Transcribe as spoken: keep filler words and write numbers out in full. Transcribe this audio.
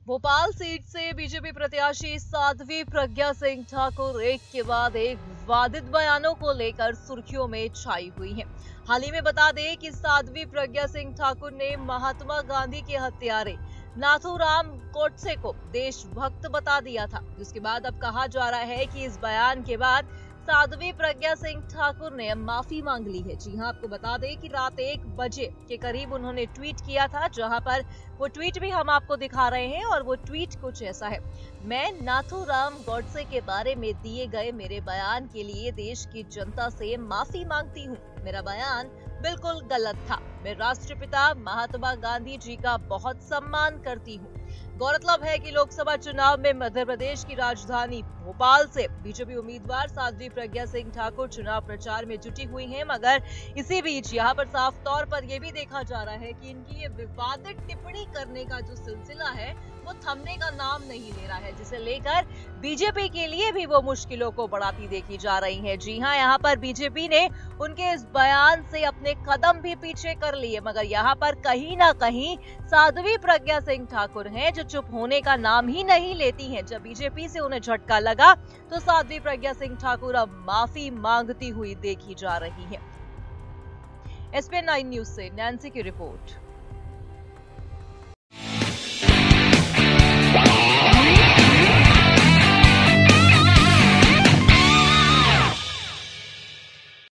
Bhopal seat से BJP प्रत्याशी साध्वी प्रज्ञा सिंह ठाकुर एक के बाद एक विवादित बयानों को लेकर सुर्खियों में छाई हुई हैं। हाल ही में बता दें कि साध्वी प्रज्ञा सिंह ठाकुर ने महात्मा गांधी के हत्यारे नाथूराम गोडसे को देशभक्त बता दिया था, जिसके बाद अब कहा जा रहा है कि इस बयान के बाद साध्वी प्रज्ञा सिंह ठाकुर ने माफी मांग ली है। जी हां, आपको बता दें कि रात एक बजे के करीब उन्होंने ट्वीट किया था, जहां पर वो ट्वीट भी हम आपको दिखा रहे हैं और वो ट्वीट कुछ ऐसा है। मैं नाथूराम गोडसे के बारे में दिए गए मेरे बयान के लिए देश की जनता से माफी मांगती हूँ। मेरा बयान बिल्कुल गलत था। मैं राष्ट्रपिता महात्मा गांधी जी का बहुत सम्मान करती हूँ। गौरतलब है कि लोकसभा चुनाव में मध्य प्रदेश की राजधानी भोपाल से बीजेपी उम्मीदवार साध्वी प्रज्ञा सिंह ठाकुर चुनाव प्रचार में जुटी हुई हैं, मगर इसी बीच यहां पर साफ तौर पर यह भी देखा जा रहा है कि इनकी ये विवादित टिप्पणी करने का जो सिलसिला है वो थमने का नाम नहीं ले रहा है, जिसे लेकर बीजेपी के लिए भी वो मुश्किलों को बढ़ाती देखी जा रही है। जी हां, यहाँ पर बीजेपी ने उनके इस बयान से अपने कदम भी पीछे कर लिए, मगर यहाँ पर कहीं ना कहीं साध्वी प्रज्ञा सिंह ठाकुर हैं जो चुप होने का नाम ही नहीं लेती हैं। जब बीजेपी से उन्हें झटका लगा तो साध्वी प्रज्ञा सिंह ठाकुर अब माफी मांगती हुई देखी जा रही है। S P N nine news से नैन्सी की रिपोर्ट।